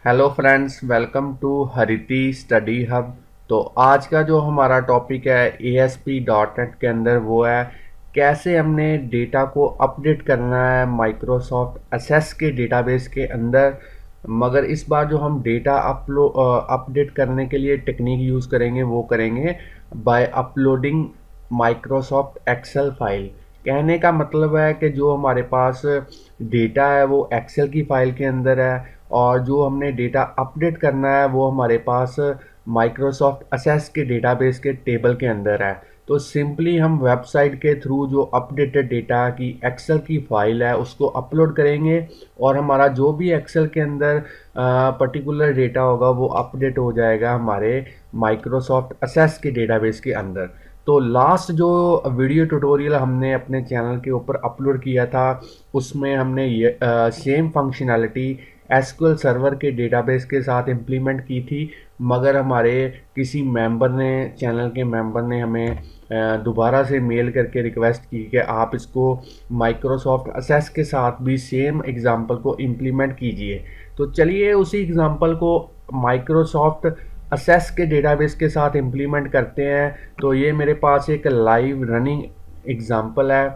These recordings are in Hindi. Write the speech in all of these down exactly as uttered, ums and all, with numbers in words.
Hello friends, welcome to Hariti study hub. तो आज का जो हमारा टॉपिक है A S P dot net के अंदर वो है कैसे हमने डेटा को अपडेट करना है माइक्रोसॉफ्ट एसेस के डेटाबेस के अंदर। मगर इस बार जो हम डेटा अपलो अपडेट करने के लिए टेक्निक यूज़ करेंगे वो करेंगे by uploading Microsoft Excel file. कहने का मतलब है कि जो हमारे पास डेटा है वो एक्सेल की फ़ाइल के अंदर है और जो हमने डेटा अपडेट करना है वो हमारे पास माइक्रोसॉफ्ट एसेस के डेटाबेस के टेबल के अंदर है। तो सिंपली हम वेबसाइट के थ्रू जो अपडेटेड डेटा की एक्सेल की फ़ाइल है उसको अपलोड करेंगे और हमारा जो भी एक्सेल के अंदर पर्टिकुलर डेटा होगा वो अपडेट हो जाएगा हमारे माइक्रोसॉफ्ट एसेस के डेटाबेस के अंदर। तो लास्ट जो वीडियो ट्यूटोरियल हमने अपने चैनल के ऊपर अपलोड किया था उसमें हमने ये सेम फंक्शनैलिटी एसक्यूएल सर्वर के डेटाबेस के साथ इम्प्लीमेंट की थी, मगर हमारे किसी मेंबर ने चैनल के मेंबर ने हमें दोबारा से मेल करके रिक्वेस्ट की कि आप इसको माइक्रोसॉफ्ट एसेस के साथ भी सेम एग्जांपल को इम्प्लीमेंट कीजिए। तो चलिए उसी एग्जांपल को माइक्रोसॉफ्ट एसेस के डेटाबेस के साथ इम्प्लीमेंट करते हैं। तो ये मेरे पास एक लाइव रनिंग एग्जांपल है।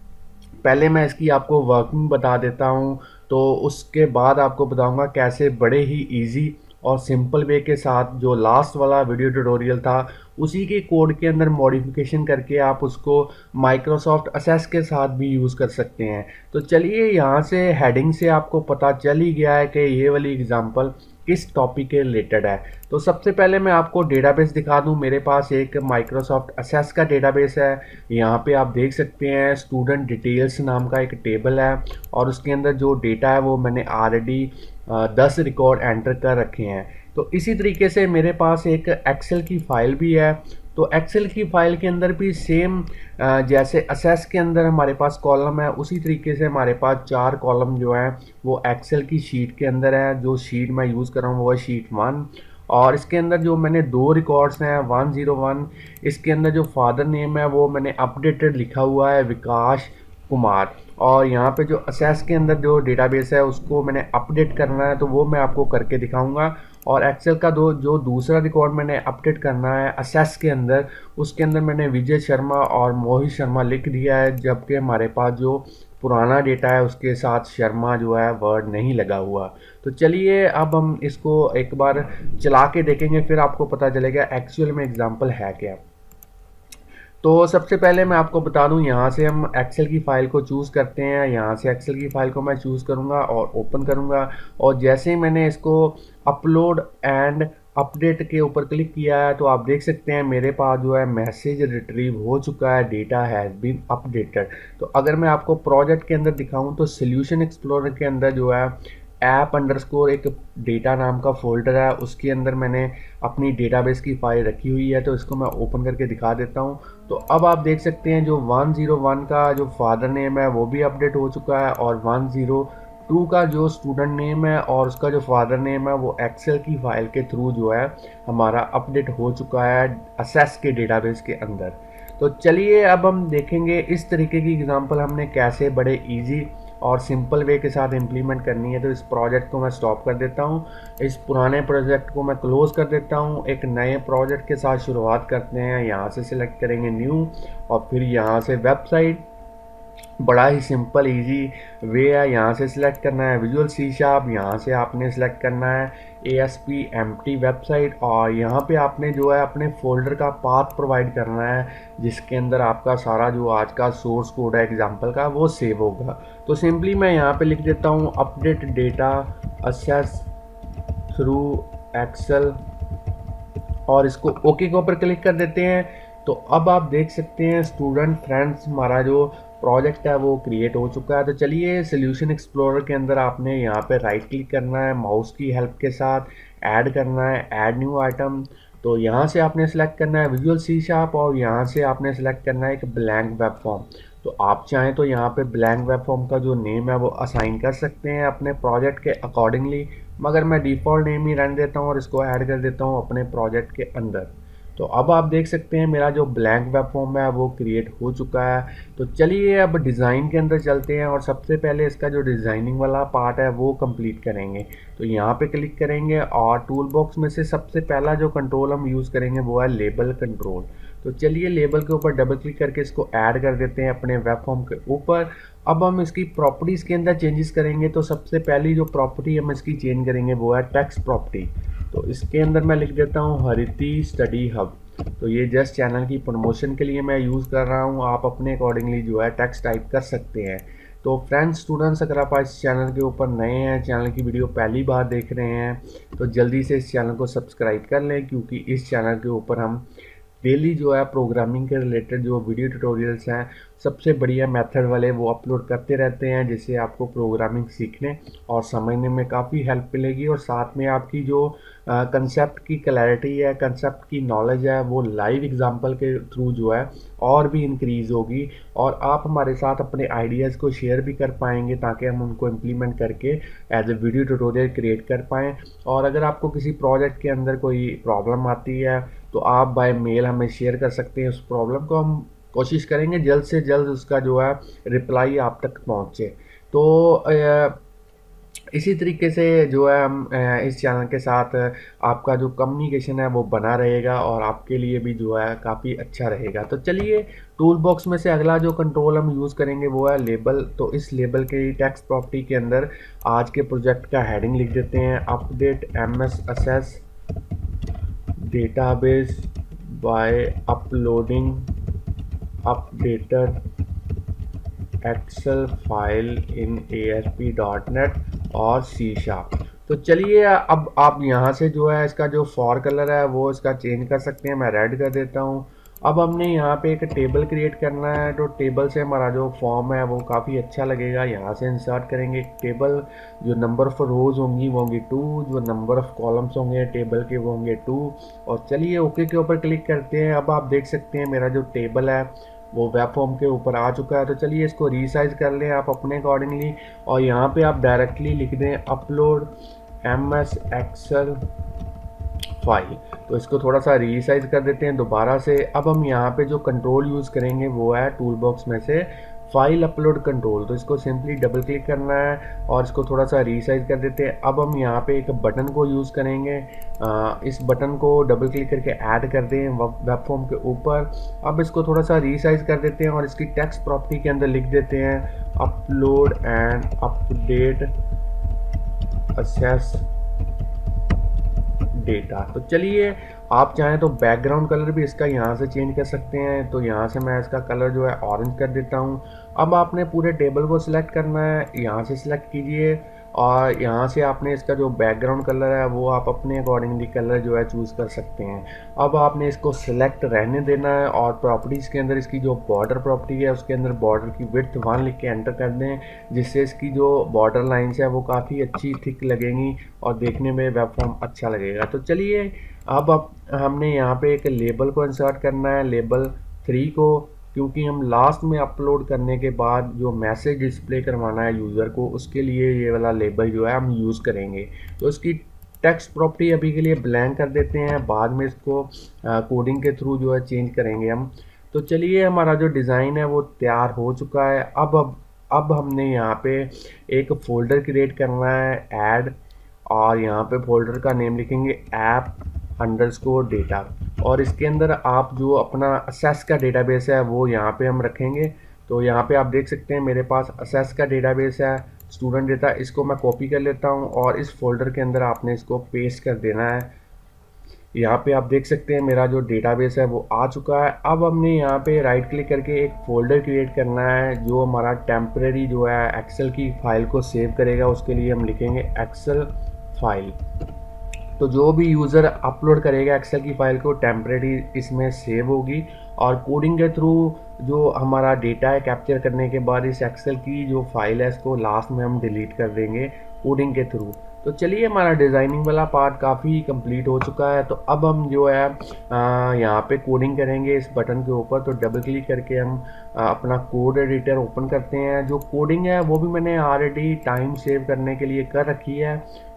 पहले मैं इसकी आपको वर्किंग बता देता हूँ, तो उसके बाद आपको बताऊँगा कैसे बड़े ही इजी और सिंपल वे के साथ जो लास्ट वाला वीडियो ट्यूटोरियल था उसी के कोड के अंदर मॉडिफिकेशन करके आप उसको माइक्रोसॉफ्ट एसेस के साथ भी यूज़ कर सकते हैं। तो चलिए यहाँ से हेडिंग से आपको पता चल ही गया है कि ये वाली एग्जांपल किस टॉपिक के रिलेटेड है। तो सबसे पहले मैं आपको डेटाबेस दिखा दूं। मेरे पास एक माइक्रोसॉफ्ट एसेस का डेटाबेस है। यहाँ पे आप देख सकते हैं स्टूडेंट डिटेल्स नाम का एक टेबल है और उसके अंदर जो डेटा है वो मैंने ऑलरेडी दस रिकॉर्ड एंटर कर रखे हैं। तो इसी तरीके से मेरे पास एक एक्सेल की फ़ाइल भी है। तो एक्सेल की फ़ाइल के अंदर भी सेम जैसे एसेस के अंदर हमारे पास कॉलम है उसी तरीके से हमारे पास चार कॉलम जो हैं वो एक्सेल की शीट के अंदर है। जो शीट मैं यूज़ कर रहा हूँ वो है शीट वन और इसके अंदर जो मैंने दो रिकॉर्ड्स हैं वन ज़ीरो वन, इसके अंदर जो फादर नेम है वो मैंने अपडेटेड लिखा हुआ है विकास कुमार, और यहाँ पे जो एसेस के अंदर जो डेटाबेस है उसको मैंने अपडेट करना है तो वो मैं आपको करके दिखाऊंगा। और एक्सेल का दो जो दूसरा रिकॉर्ड मैंने अपडेट करना है एसेस के अंदर उसके अंदर मैंने विजय शर्मा और मोहित शर्मा लिख दिया है, जबकि हमारे पास जो पुराना डेटा है उसके साथ शर्मा जो है वर्ड नहीं लगा हुआ। तो चलिए अब हम इसको एक बार चला के देखेंगे, फिर आपको पता चलेगा एक्चुअल में एग्जाम्पल है क्या। तो सबसे पहले मैं आपको बता दूं, यहाँ से हम एक्सेल की फ़ाइल को चूज़ करते हैं। यहाँ से एक्सेल की फ़ाइल को मैं चूज़ करूँगा और ओपन करूँगा और जैसे ही मैंने इसको अपलोड एंड अपडेट के ऊपर क्लिक किया है तो आप देख सकते हैं मेरे पास जो है मैसेज रिट्रीव हो चुका है, डेटा हैज़ बीन अपडेटेड। तो अगर मैं आपको प्रोजेक्ट के अंदर दिखाऊं तो सॉल्यूशन एक्सप्लोरर के अंदर जो है ऐप अंडरस्कोर एक डेटा नाम का फोल्डर है, उसके अंदर मैंने अपनी डेटाबेस की फ़ाइल रखी हुई है। तो इसको मैं ओपन करके दिखा देता हूं। तो अब आप देख सकते हैं जो वन ज़ीरो वन का जो फादर नेम है वो भी अपडेट हो चुका है और वन ज़ीरो टू का जो स्टूडेंट नेम है और उसका जो फादर नेम है वो एक्सेल की फ़ाइल के थ्रू जो है हमारा अपडेट हो चुका है एसेस के डेटाबेस के अंदर। तो चलिए अब हम देखेंगे इस तरीके की एग्जांपल हमने कैसे बड़े इजी और सिंपल वे के साथ इम्प्लीमेंट करनी है। तो इस प्रोजेक्ट को मैं स्टॉप कर देता हूँ, इस पुराने प्रोजेक्ट को मैं क्लोज कर देता हूँ, एक नए प्रोजेक्ट के साथ शुरुआत करते हैं। यहाँ से सिलेक्ट करेंगे न्यू और फिर यहाँ से वेबसाइट, बड़ा ही सिंपल इजी वे है। यहाँ से सिलेक्ट करना है विजुअल सी शार्प, यहाँ से आपने सिलेक्ट करना है A S P empty website और यहाँ पे आपने जो है अपने फोल्डर का पाथ प्रोवाइड करना है जिसके अंदर आपका सारा जो आज का सोर्स कोड है एग्जांपल का वो सेव होगा। तो सिंपली मैं यहाँ पे लिख देता हूँ update data Access through Excel और इसको ओके के ऊपर क्लिक कर देते हैं। तो अब आप देख सकते हैं स्टूडेंट फ्रेंड्स हमारा जो प्रोजेक्ट है वो क्रिएट हो चुका है। तो चलिए सॉल्यूशन एक्सप्लोरर के अंदर आपने यहाँ पे राइट क्लिक करना है माउस की हेल्प के साथ, ऐड करना है ऐड न्यू आइटम। तो यहाँ से आपने सेलेक्ट करना है विजुअल सी शार्प और यहाँ से आपने सेलेक्ट करना है एक ब्लैंक वेब फॉर्म। तो आप चाहें तो यहाँ पे ब्लैंक वेब फॉर्म का जो नेम है वो असाइन कर सकते हैं अपने प्रोजेक्ट के अकॉर्डिंगली, मगर मैं डिफ़ॉल्ट नेम ही रहने देता हूँ और इसको ऐड कर देता हूँ अपने प्रोजेक्ट के अंदर। तो अब आप देख सकते हैं मेरा जो ब्लैंक वेब फॉर्म है वो क्रिएट हो चुका है। तो चलिए अब डिज़ाइन के अंदर चलते हैं और सबसे पहले इसका जो डिज़ाइनिंग वाला पार्ट है वो कंप्लीट करेंगे। तो यहाँ पे क्लिक करेंगे और टूल बॉक्स में से सबसे पहला जो कंट्रोल हम यूज़ करेंगे वो है लेबल कंट्रोल। तो चलिए लेबल के ऊपर डबल क्लिक करके इसको ऐड कर देते हैं अपने वेब फॉर्म के ऊपर। अब हम इसकी प्रॉपर्टीज़ के अंदर चेंजेस करेंगे। तो सबसे पहली जो प्रॉपर्टी हम इसकी चेंज करेंगे वो है टेक्स्ट प्रॉपर्टी। तो इसके अंदर मैं लिख देता हूँ हरिती स्टडी हब। तो ये जस्ट चैनल की प्रमोशन के लिए मैं यूज़ कर रहा हूँ, आप अपने अकॉर्डिंगली जो है टेक्स्ट टाइप कर सकते हैं। तो फ्रेंड्स स्टूडेंट्स, अगर आप इस चैनल के ऊपर नए हैं, चैनल की वीडियो पहली बार देख रहे हैं, तो जल्दी से इस चैनल को सब्सक्राइब कर लें, क्योंकि इस चैनल के ऊपर हम डेली जो है प्रोग्रामिंग के रिलेटेड जो वीडियो ट्यूटोरियल्स हैं सबसे बढ़िया मेथड वाले वो अपलोड करते रहते हैं, जिससे आपको प्रोग्रामिंग सीखने और समझने में काफ़ी हेल्प मिलेगी और साथ में आपकी जो कंसेप्ट की क्लैरिटी है, कंसेप्ट की नॉलेज है, वो लाइव एग्जांपल के थ्रू जो है और भी इंक्रीज़ होगी और आप हमारे साथ अपने आइडियाज़ को शेयर भी कर पाएंगे, ताकि हम उनको इम्प्लीमेंट करके as a video tutorial create कर पाएँ। और अगर आपको किसी प्रोजेक्ट के अंदर कोई प्रॉब्लम आती है तो आप बाय मेल हमें शेयर कर सकते हैं। उस प्रॉब्लम को हम कोशिश करेंगे जल्द से जल्द उसका जो है रिप्लाई आप तक पहुंचे। तो इसी तरीके से जो है हम इस चैनल के साथ आपका जो कम्युनिकेशन है वो बना रहेगा और आपके लिए भी जो है काफ़ी अच्छा रहेगा। तो चलिए टूल बॉक्स में से अगला जो कंट्रोल हम यूज़ करेंगे वो है लेबल। तो इस लेबल के टेक्स्ट प्रॉपर्टी के अंदर आज के प्रोजेक्ट का हेडिंग लिख देते हैं update M S Access database by uploading updated Excel file in A S P dot net और C Sharp। तो चलिए अब आप यहाँ से जो है इसका जो फॉर कलर है वो इसका चेंज कर सकते हैं। मैं रेड कर देता हूँ। अब हमने यहाँ पे एक टेबल क्रिएट करना है, तो टेबल से हमारा जो फॉर्म है वो काफ़ी अच्छा लगेगा। यहाँ से इंसर्ट करेंगे एक टेबल, जो नंबर ऑफ रोज होंगी वो होंगी टू, जो नंबर ऑफ कॉलम्स होंगे टेबल के वो होंगे टू। और चलिए ओके के ऊपर क्लिक करते हैं। अब आप देख सकते हैं मेरा जो टेबल है वो वेब फॉर्म के ऊपर आ चुका है। तो चलिए इसको रीसाइज कर लें आप अपने अकॉर्डिंगली और यहाँ पे आप डायरेक्टली लिख दें upload M S Excel file. तो इसको थोड़ा सा रीसाइज कर देते हैं दोबारा से। अब हम यहाँ पे जो कंट्रोल यूज़ करेंगे वो है टूल बॉक्स में से फाइल अपलोड कंट्रोल। तो इसको सिंपली डबल क्लिक करना है और इसको थोड़ा सा रीसाइज कर देते हैं। अब हम यहाँ पे एक बटन को यूज़ करेंगे। आ, इस बटन को डबल क्लिक करके ऐड कर दें वेब फॉर्म के ऊपर। अब इसको थोड़ा सा रीसाइज कर देते हैं और इसकी टेक्स्ट प्रॉपर्टी के अंदर लिख देते हैं upload and update Access data. तो चलिए आप चाहें तो बैकग्राउंड कलर भी इसका यहाँ से चेंज कर सकते हैं। तो यहाँ से मैं इसका कलर जो है ऑरेंज कर देता हूँ। अब आपने पूरे टेबल को सिलेक्ट करना है, यहाँ से सिलेक्ट कीजिए और यहाँ से आपने इसका जो बैकग्राउंड कलर है वो आप अपने अकॉर्डिंगली कलर जो है चूज़ कर सकते हैं। अब आपने इसको सिलेक्ट रहने देना है और प्रॉपर्टीज़ के अंदर इसकी जो बॉर्डर प्रॉपर्टी है उसके अंदर बॉर्डर की विड्थ वन लिख के एंटर कर दें, जिससे इसकी जो बॉर्डर लाइन्स है वो काफ़ी अच्छी थिक लगेंगी और देखने में वेब फॉर्म अच्छा लगेगा। तो चलिए अब अब हमने यहाँ पे एक लेबल को इंसर्ट करना है, लेबल थ्री को, क्योंकि हम लास्ट में अपलोड करने के बाद जो मैसेज डिस्प्ले करवाना है यूज़र को उसके लिए ये वाला लेबल जो है हम यूज़ करेंगे। तो इसकी टेक्स्ट प्रॉपर्टी अभी के लिए ब्लैंक कर देते हैं, बाद में इसको कोडिंग के थ्रू जो है चेंज करेंगे हम। तो चलिए हमारा जो डिज़ाइन है वो तैयार हो चुका है। अब अब अब हमने यहाँ पे एक फ़ोल्डर क्रिएट करना है ऐड, और यहाँ पे फोल्डर का नेम लिखेंगे ऐप अंडरस्कोर डेटा और इसके अंदर आप जो अपना असेस का डेटाबेस है वो यहाँ पे हम रखेंगे। तो यहाँ पे आप देख सकते हैं मेरे पास असेस का डेटाबेस है स्टूडेंट डेटा। इसको मैं कॉपी कर लेता हूँ और इस फोल्डर के अंदर आपने इसको पेस्ट कर देना है। यहाँ पे आप देख सकते हैं मेरा जो डेटाबेस है वो आ चुका है। अब हमने यहाँ पे राइट क्लिक करके एक फ़ोल्डर क्रिएट करना है जो हमारा टेम्परेरी जो है एक्सेल की फ़ाइल को सेव करेगा। उसके लिए हम लिखेंगे एक्सेल फाइल। तो जो भी यूज़र अपलोड करेगा एक्सेल की फ़ाइल को टेम्परेरी इसमें सेव होगी और कोडिंग के थ्रू जो हमारा डेटा है कैप्चर करने के बाद इस एक्सेल की जो फाइल है इसको लास्ट में हम डिलीट कर देंगे कोडिंग के थ्रू। तो चलिए हमारा डिज़ाइनिंग वाला पार्ट काफ़ी कंप्लीट हो चुका है। तो अब हम जो है यहाँ पे कोडिंग करेंगे इस बटन के ऊपर। तो डबल क्लिक करके हम आ, अपना कोड एडिटर ओपन करते हैं। जो कोडिंग है वो भी मैंने ऑलरेडी टाइम सेव करने के लिए कर रखी है।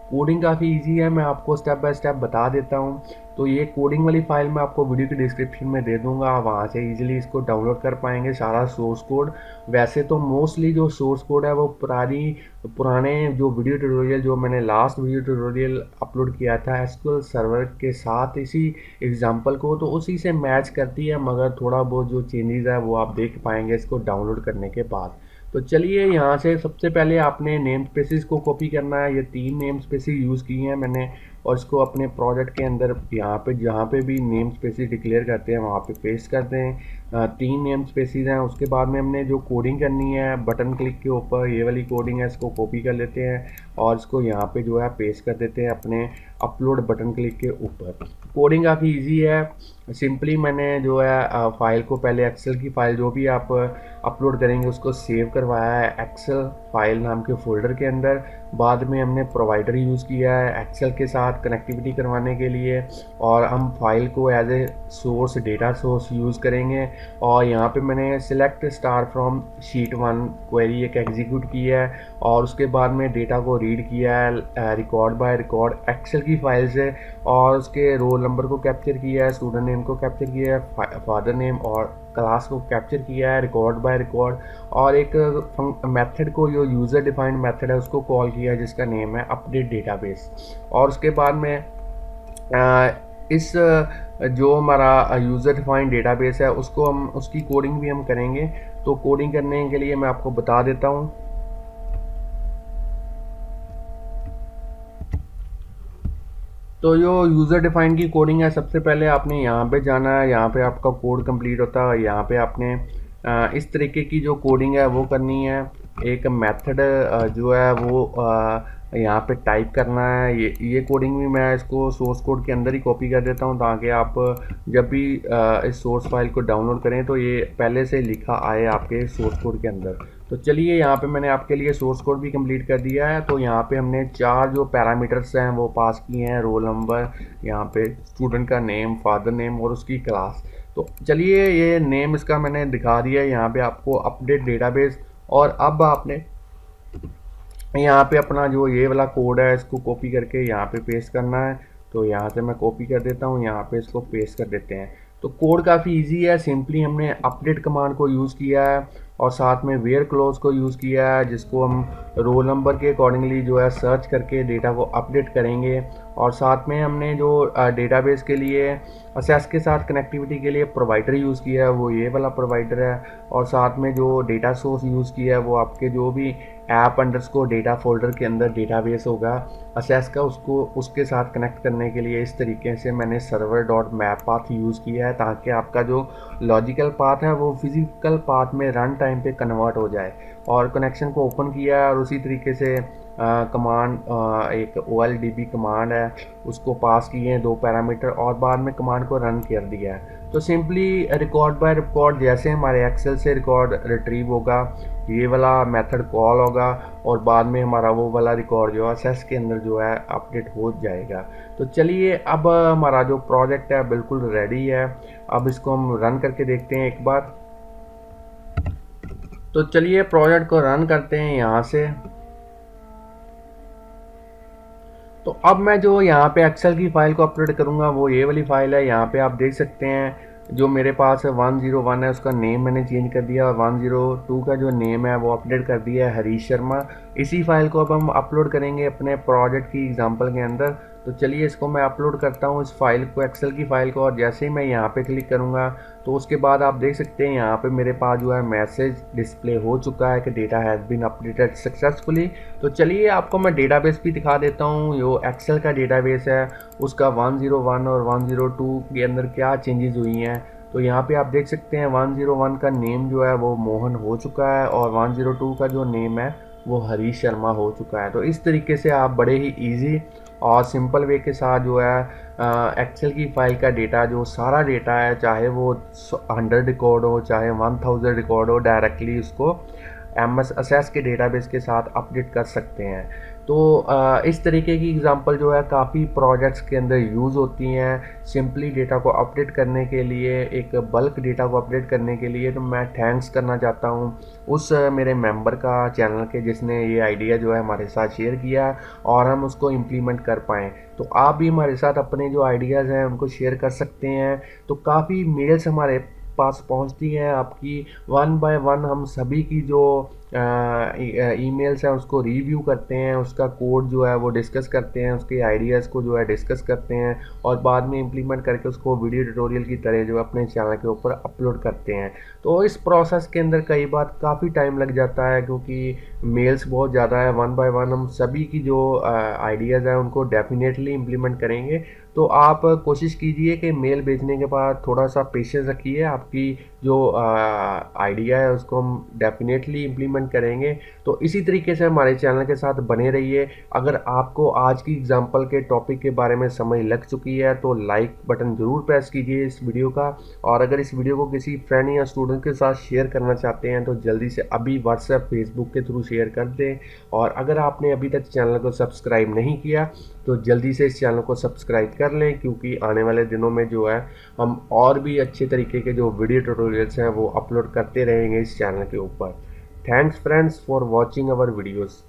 कोडिंग काफ़ी इजी है, मैं आपको स्टेप बाय स्टेप बता देता हूँ। तो ये कोडिंग वाली फाइल मैं आपको वीडियो की डिस्क्रिप्शन में दे दूंगा, आप वहाँ से इजीली इसको डाउनलोड कर पाएंगे सारा सोर्स कोड। वैसे तो मोस्टली जो सोर्स कोड है वो पुरानी पुराने जो वीडियो ट्यूटोरियल जो मैंने लास्ट वीडियो ट्यूटोरियल अपलोड किया था एसक्यूएल सर्वर के साथ इसी एग्जांपल को, तो उसी से मैच करती है, मगर थोड़ा बहुत जो चेंजेस है वो आप देख पाएंगे इसको डाउनलोड करने के बाद। तो चलिए यहाँ से सबसे पहले आपने नेम स्पेसिस को कॉपी करना है। ये तीन नेम स्पेसिस यूज़ किए हैं मैंने, और इसको अपने प्रोजेक्ट के अंदर यहाँ पे जहाँ पे भी नेम स्पेसिस डिक्लेयर करते हैं वहाँ पे पेस्ट करते हैं। तीन नेम स्पेसिस हैं। उसके बाद में हमने जो कोडिंग करनी है बटन क्लिक के ऊपर, ये वाली कोडिंग है, इसको कॉपी कर लेते हैं और इसको यहाँ पे जो है पेस्ट कर देते हैं अपने अपलोड बटन क्लिक के ऊपर। कोडिंग काफ़ी इजी है। सिंपली मैंने जो है फाइल को पहले एक्सेल की फ़ाइल जो भी आप अपलोड करेंगे उसको सेव करवाया है एक्सेल फाइल नाम के फोल्डर के अंदर। बाद में हमने प्रोवाइडर यूज़ किया है एक्सेल के साथ कनेक्टिविटी करवाने के लिए, और हम फाइल को as a source data source use करेंगे। और यहाँ पे मैंने select star from sheet one query एक एग्जीक्यूट की है, और उसके बाद में डेटा को रीड किया है रिकॉर्ड बाय रिकॉर्ड एक्सेल की फाइल से, और उसके रोल नंबर को कैप्चर किया है, स्टूडेंट नेम को कैप्चर किया है, फादर नेम और क्लास को कैप्चर किया है रिकॉर्ड बाय रिकॉर्ड, और एक मेथड को जो यूज़र डिफाइंड मेथड है उसको कॉल किया है जिसका नेम है अपडेट डेटाबेस। और उसके बाद में आ, इस जो हमारा यूज़र डिफाइंड डेटाबेस है उसको हम उसकी कोडिंग भी हम करेंगे। तो कोडिंग करने के लिए मैं आपको बता देता हूँ। तो जो यूज़र डिफाइंड की कोडिंग है, सबसे पहले आपने यहाँ पे जाना है, यहाँ पे आपका कोड कंप्लीट होता है, यहाँ पे आपने इस तरीके की जो कोडिंग है वो करनी है। एक मेथड जो है वो यहाँ पे टाइप करना है। ये ये कोडिंग भी मैं इसको सोर्स कोड के अंदर ही कॉपी कर देता हूँ ताकि आप जब भी इस सोर्स फाइल को डाउनलोड करें तो ये पहले से लिखा आए आपके सोर्स कोड के अंदर। तो चलिए यहाँ पे मैंने आपके लिए सोर्स कोड भी कंप्लीट कर दिया है। तो यहाँ पे हमने चार जो पैरामीटर्स हैं वो पास किए हैं, रोल नंबर, यहाँ पे स्टूडेंट का नेम, फादर नेम और उसकी क्लास। तो चलिए ये नेम इसका मैंने दिखा दिया है यहाँ पे आपको अपडेट डेटाबेस। और अब आपने यहाँ पे अपना जो ये वाला कोड है इसको कॉपी करके यहाँ पे पेस्ट करना है। तो यहाँ से मैं कॉपी कर देता हूँ, यहाँ पे इसको पेस्ट कर देते हैं। तो कोड काफ़ी इजी है। सिंपली हमने अपडेट कमांड को यूज़ किया है और साथ में वेयर क्लोज को यूज़ किया है जिसको हम रोल नंबर के अकॉर्डिंगली जो है सर्च करके डेटा को अपडेट करेंगे। और साथ में हमने जो डेटाबेस के लिए असेस के साथ कनेक्टिविटी के लिए प्रोवाइडर यूज़ किया है वो ये वाला प्रोवाइडर है। और साथ में जो डेटा सोर्स यूज़ किया है वो आपके जो भी ऐप अंडरस्कोर डेटा फोल्डर के अंदर डेटाबेस होगा असेस का, उसको उसके साथ कनेक्ट करने के लिए इस तरीके से मैंने server dot map path use किया है ताकि आपका जो लॉजिकल पाथ है वो फिजिकल पाथ में रन टाइम पे कन्वर्ट हो जाए। और कनेक्शन को ओपन किया है और उसी तरीके से कमांड एक O L D B command है उसको पास किए हैं दो पैरामीटर, और बाद में कमांड को रन कर दिया है। तो सिंपली रिकॉर्ड बाय रिकॉर्ड जैसे हमारे एक्सेल से रिकॉर्ड रिट्रीव होगा ये वाला मेथड कॉल होगा, और बाद में हमारा वो वाला रिकॉर्ड जो है असेस के अंदर जो है अपडेट हो जाएगा। तो चलिए अब हमारा जो प्रोजेक्ट है बिल्कुल रेडी है। अब इसको हम रन करके देखते हैं एक बार। तो चलिए प्रोजेक्ट को रन करते हैं यहाँ से। तो अब मैं जो यहाँ पे एक्सेल की फ़ाइल को अपलोड करूँगा वो ये वाली फ़ाइल है। यहाँ पे आप देख सकते हैं जो मेरे पास है वन ज़ीरो वन है उसका नेम मैंने चेंज कर दिया, और वन ज़ीरो टू का जो नेम है वो अपडेट कर दिया है हरीश शर्मा। इसी फाइल को अब हम अपलोड करेंगे अपने प्रोजेक्ट की एग्जांपल के अंदर। तो चलिए इसको मैं अपलोड करता हूँ इस फाइल को, एक्सेल की फ़ाइल को, और जैसे ही मैं यहाँ पे क्लिक करूँगा तो उसके बाद आप देख सकते हैं यहाँ पे मेरे पास जो है मैसेज डिस्प्ले हो चुका है कि data has been updated successfully. तो चलिए आपको मैं डेटाबेस भी दिखा देता हूँ। जो एक्सेल का डेटाबेस है उसका वन ज़ीरो वन और वन ज़ीरो टू के अंदर क्या चेंजेस हुई हैं। तो यहाँ पे आप देख सकते हैं वन ज़ीरो वन का नेम जो है वो मोहन हो चुका है, और वन ज़ीरो टू का जो नेम है वो हरीश शर्मा हो चुका है। तो इस तरीके से आप बड़े ही इजी और सिंपल वे के साथ जो है एक्सेल की फ़ाइल का डेटा जो सारा डेटा है चाहे वो हंड्रेड रिकॉर्ड हो चाहे वन थाउजेंड रिकॉर्ड हो डायरेक्टली उसको एम एस असेस के डेटाबेस के साथ अपडेट कर सकते हैं। तो अ, इस तरीके की एग्जांपल जो है काफ़ी प्रोजेक्ट्स के अंदर यूज़ होती हैं सिंपली डेटा को अपडेट करने के लिए, एक बल्क डेटा को अपडेट करने के लिए। तो मैं थैंक्स करना चाहता हूँ उस अ, मेरे मेंबर का चैनल के, जिसने ये आइडिया जो है हमारे साथ शेयर किया और हम उसको इम्प्लीमेंट कर पाएँ। तो आप भी हमारे साथ अपने जो आइडियाज़ हैं उनको शेयर कर सकते हैं। तो काफ़ी मेल्स हमारे पास पहुंचती हैं आपकी, वन बाय वन हम सभी की जो ईमेल्स हैं उसको रिव्यू करते हैं, उसका कोड जो है वो डिस्कस करते हैं, उसके आइडियाज़ को जो है डिस्कस करते हैं और बाद में इम्प्लीमेंट करके उसको वीडियो ट्यूटोरियल की तरह जो है अपने चैनल के ऊपर अपलोड करते हैं। तो इस प्रोसेस के अंदर कई बार काफ़ी टाइम लग जाता है क्योंकि मेल्स बहुत ज़्यादा है। वन बाय वन हम सभी की जो आइडियाज़ हैं उनको डेफिनेटली इम्प्लीमेंट करेंगे। तो आप कोशिश कीजिए कि मेल भेजने के बाद थोड़ा सा पेशेंस रखिए, आपकी जो आइडिया है उसको हम डेफिनेटली इम्प्लीमेंट करेंगे। तो इसी तरीके से हमारे चैनल के साथ बने रहिए। अगर आपको आज की एग्जांपल के टॉपिक के बारे में समझ लग चुकी है तो लाइक बटन ज़रूर प्रेस कीजिए इस वीडियो का, और अगर इस वीडियो को किसी फ्रेंड या स्टूडेंट के साथ शेयर करना चाहते हैं तो जल्दी से अभी व्हाट्सएप फेसबुक के थ्रू शेयर कर दें। और अगर आपने अभी तक चैनल को सब्सक्राइब नहीं किया तो जल्दी से इस चैनल को सब्सक्राइब कर लें, क्योंकि आने वाले दिनों में जो है हम और भी अच्छे तरीके के जो वीडियो ट्यूटोरियल्स हैं वो अपलोड करते रहेंगे इस चैनल के ऊपर। Thanks friends for watching our videos.